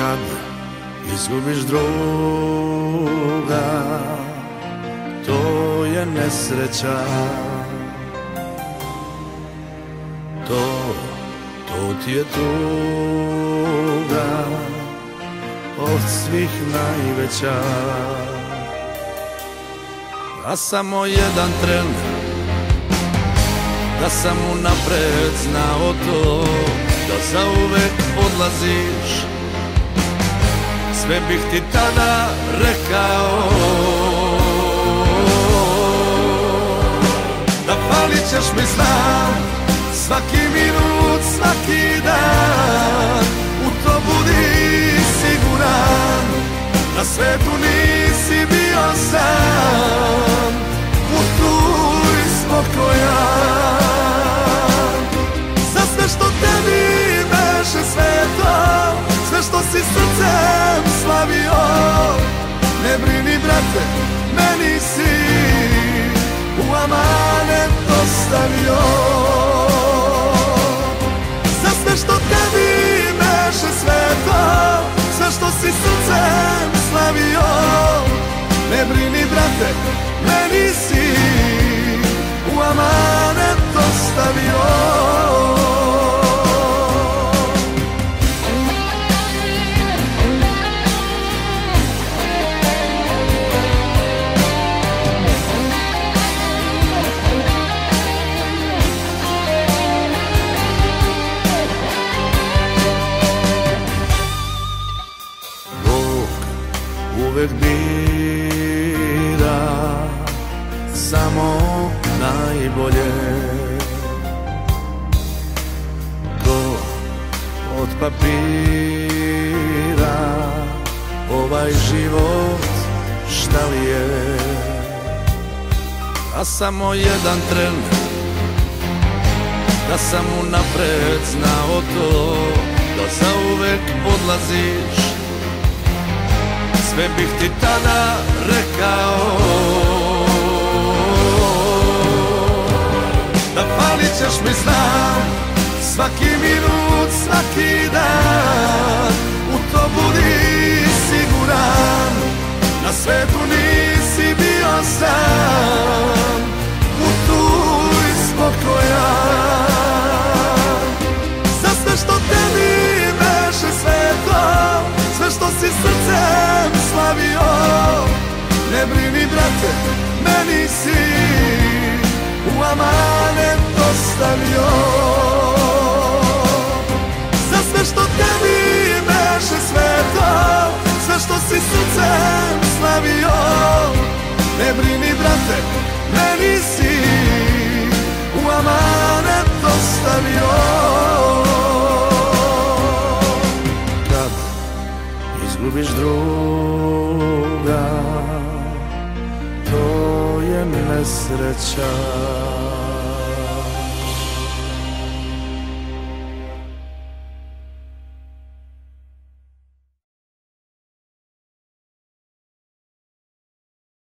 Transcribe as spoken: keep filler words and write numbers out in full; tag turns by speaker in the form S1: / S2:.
S1: kad izgubiš druga, to je nesreća. To, to ti je tuga, od svih najveća. A samo jedan tren, da sam unapred znao to, da zauvek odlaziš, sve bih ti tada rekao. Da falit ćeš mi znam, svaki minut, svaki dan, u to budi siguran, na svetu nisi bio sam, putuj spokojan. Za sve što tebi beše sveto, sve što si srcem slavio, ne brini brate, meni si u amanet ostavio. Za sve što tebi beše sveto, sve što si srcem slavio, ne brini brate, meni si u amanet ostavio. Uvek bira samo najbolje, ko od papira ovaj život šta li je. A samo jedan tren, da sam unapred znao to, da zauvek odlaziš, sve bih ti tada rekao. Da falit ćeš mi znam, svaki minut, svaki dan, u to budi siguran, na svetu nisi bio sam, putuj spokojan. Za sve što tebi beše sveto, sve što si srcem slavio, ne brini brate, meni si u amanet ostavio. Za sve što tebi beše sveto, sve što si srcem slavio, ne brini brate, meni si u amanet ostavio. Izgubiš druga, to je nesreća.